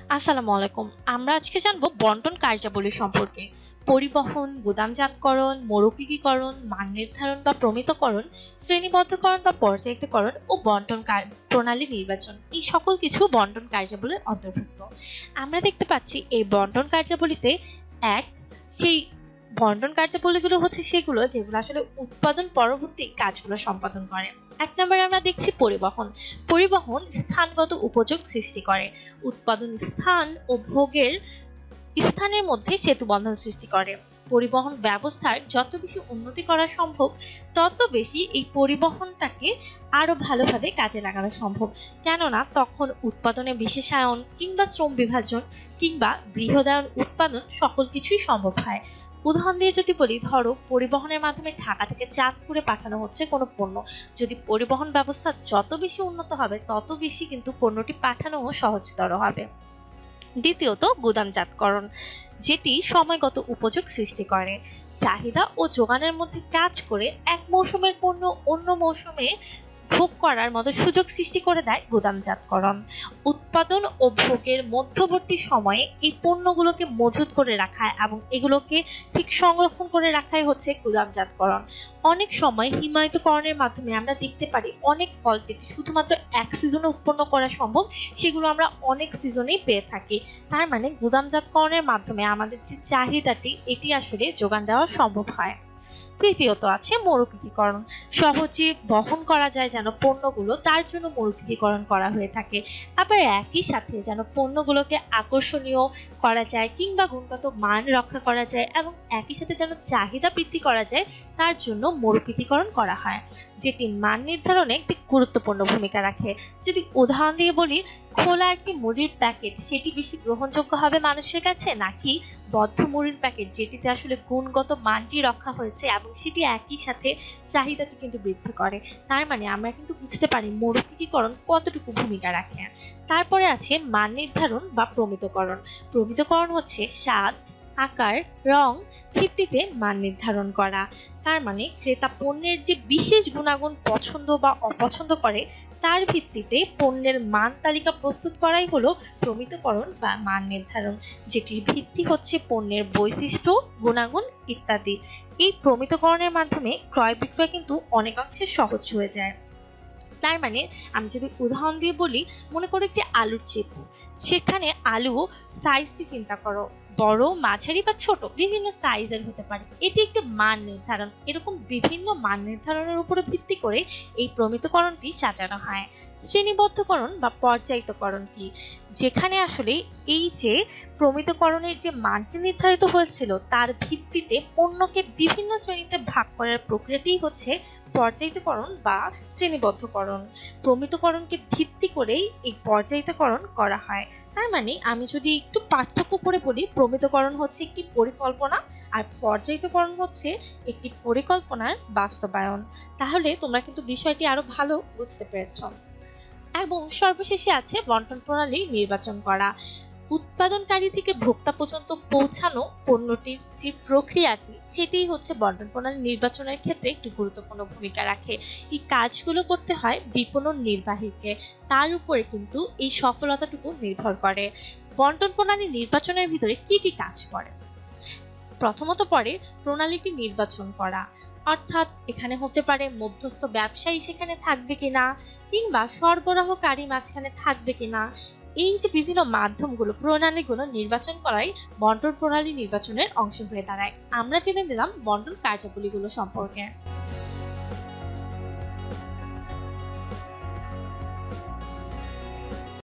আসসালামু আলাইকুম। আমরা আজকে জানবো বন্টন কার্যাবলী সম্পর্কে। পরিবহন, গুদামজাতকরণ, মৌখিকীকরণ, মান নির্ধারণ বা প্রমিতকরণ, শ্রেণীবদ্ধকরণ বা পর্যায়িতকরণ ও বন্টন প্রণালী নির্বাচন, এই সকল কিছু বন্টন কার্যাবলীর অন্তর্ভুক্ত। আমরা দেখতে পাচ্ছি এই বন্টন কার্যাবলীতে এক সেই বন্টন কার্যাবলীগুলো হচ্ছে সেগুলো যেগুলো আসলে উৎপাদন পরবর্তী কাজগুলো সম্পাদন করে। এক নম্বরে আমরা দেখছি পরিবহন। পরিবহন স্থানগত উপযোগ সৃষ্টি করে, উৎপাদন স্থান ও ভোগের স্থানের মধ্যে সেতু বন্ধন সৃষ্টি করে। পরিবহন ব্যবস্থার যত বেশি উন্নতি করা সম্ভব তত বেশি এই পরিবহনটাকে আরো ভালোভাবে কাজে লাগানো সম্ভব, কেননা তখন উৎপাদনে বিশেষায়ন কিংবা শ্রম বিভাজন কিংবা বৃহদায়ন উৎপাদন সকল কিছুই সম্ভব হয়। উদাহরণ দিয়ে যদি বলি, ধরো পরিবহনের মাধ্যমে ঢাকা থেকে চাঁদপুরে পাঠানো হচ্ছে কোনো পণ্য। যদি পরিবহন ব্যবস্থা যত বেশি উন্নত হবে তত বেশি কিন্তু পণ্যটি পাঠানোও সহজতর হবে। দ্বিতীয়ত গুদামজাতকরণ, যেটি সময়গত উপযোগ সৃষ্টি করে, চাহিদা ও যোগানের মধ্যে কাজ করে এক মৌসুমের পণ্য অন্য মৌসুমে ভোগ করার মতো সুযোগ সৃষ্টি করে দেয় গুদামজাতকরণ। উৎপাদন ও ভোগের মধ্যবর্তী সময়ে এই পণ্যগুলোকে মজুত করে রাখা এবং এগুলোকে ঠিক সংরক্ষণ করে রাখাই হচ্ছে গুদামজাতকরণ। অনেক সময় হিমায়িতকরণের মাধ্যমে আমরা দেখতে পারি অনেক ফল যেটি শুধুমাত্র এক সিজনে উৎপন্ন করা সম্ভব সেগুলো আমরা অনেক সিজনেই পেয়ে থাকি। তার মানে গুদামজাতকরণের মাধ্যমে আমাদের যে চাহিদাটি এটি আসলে যোগান দেওয়া সম্ভব হয়। তৃতীয়ত আছে মৌখিকীকরণ। সহজে বহন করা যায় যেন পণ্যগুলো, তার জন্য মৌখিকীকরণ করা হয়ে থাকে। আবার একই সাথে যেন পণ্যগুলোকে আকর্ষণীয় করা যায় কিংবা গুণগত মান রক্ষা করা যায় এবং একই সাথে যেন চাহিদা বৃদ্ধি করা যায় তার জন্য মৌখিকীকরণ করা হয়, যেটি মান নির্ধারণে একটি গুরুত্বপূর্ণ ভূমিকা রাখে। যদি উদাহরণ দিয়ে বলি, খোলা একটি মুড়ির প্যাকেট সেটি বেশি গ্রহণযোগ্য হবে মানুষের কাছে নাকি বদ্ধ মুড়ির প্যাকেট যেটিতে আসলে গুণগত মানটি রক্ষা হয়েছে এবং সেটি একই সাথে চাহিদাটি কিন্তু বৃদ্ধি করে। তার মানে আমরা কিন্তু বুঝতে পারি মৌখিকীকরণ কতটুকু ভূমিকা রাখে। তারপরে আছে মান নির্ধারণ বা প্রমিতকরণ। প্রমিতকরণ হচ্ছে স্বাদ, আকার, রং ভিত্তিতে মান নির্ধারণ করা। তার মানে ক্রেতা পণ্যের যে বিশেষ গুণাগুণ পছন্দ বা অপছন্দ করে তার ভিত্তিতে পণ্যের মান তালিকা প্রস্তুত করাই হলো প্রমিতকরণ বা মান নির্ধারণ, যেটির ভিত্তি হচ্ছে পণ্যের বৈশিষ্ট্য, গুণাগুণ ইত্যাদি। এই প্রমিতকরণের মাধ্যমে ক্রয় বিক্রয় কিন্তু অনেকাংশে সহজ হয়ে যায়। তার মানে আমি যদি উদাহরণ দিয়ে বলি, মনে করো একটি আলুর চিপস, সেখানে আলু সাইজটি চিন্তা করো, বড়, মাঝারি বা ছোট বিভিন্ন সাইজের হতে পারে। এটি একটি মান নির্ধারণ। এরকম বিভিন্ন মান নির্ধারণের উপর ভিত্তি করে এই প্রমিতকরণটি সাজানো হয়। শ্রেণীবদ্ধকরণ বা পর্যায়িতকরণ কি, যেখানে আসলে এই যে প্রমিতকরণের যে মানটি নির্ধারিত হয়েছিল তার ভিত্তিতে পণ্যকে বিভিন্ন শ্রেণীতে ভাগ করার প্রক্রিয়াটি হচ্ছে পর্যায়িতকরণ বা শ্রেণীবদ্ধকরণ। প্রমিতকরণকে ভিত্তি করেই এই পর্যায়িতকরণ করা হয়। তার মানে আমি যদি একটু পার্থক্য করে বলি, প্রমিতকরণ হচ্ছে একটি পরিকল্পনা আর পর্যায়িতকরণ হচ্ছে একটি পরিকল্পনার বাস্তবায়ন। তাহলে তোমরা কিন্তু বিষয়টি আরো ভালো বুঝতে পেরেছো। এবং সর্বশেষে আছে বন্টন প্রণালী নির্বাচন করা। উৎপাদনকারী থেকে ভোক্তা পর্যন্ত পৌঁছানো পণ্যটির যে প্রক্রিয়াটি সেটাই হচ্ছে বন্টন প্রণালী নির্বাচনের ক্ষেত্রে একটি গুরুত্বপূর্ণ ভূমিকা রাখে। এই কাজগুলো করতে হয় বিপণন নির্বাহীকে, তার উপরে কিন্তু এই সফলতাটুকু নির্ভর করে। বন্টন প্রণালী নির্বাচনের ভিতরে কি কি কাজ করে? প্রথমত পরে প্রণালীটি নির্বাচন করা, অর্থাৎ এখানে হতে পারে মধ্যস্থ ব্যবসায়ী সেখানে থাকবে কিনা কিংবা সরবরাহকারী মাঝখানে থাকবে কিনা। এই যে বিভিন্ন মাধ্যমগুলো, প্রণালীগুলো নির্বাচন করাই বন্টন প্রণালী নির্বাচনের অংশ হয়ে দাঁড়ায়। আমরা জেনে নিলাম বন্টন কার্যাবলীগুলো সম্পর্কে।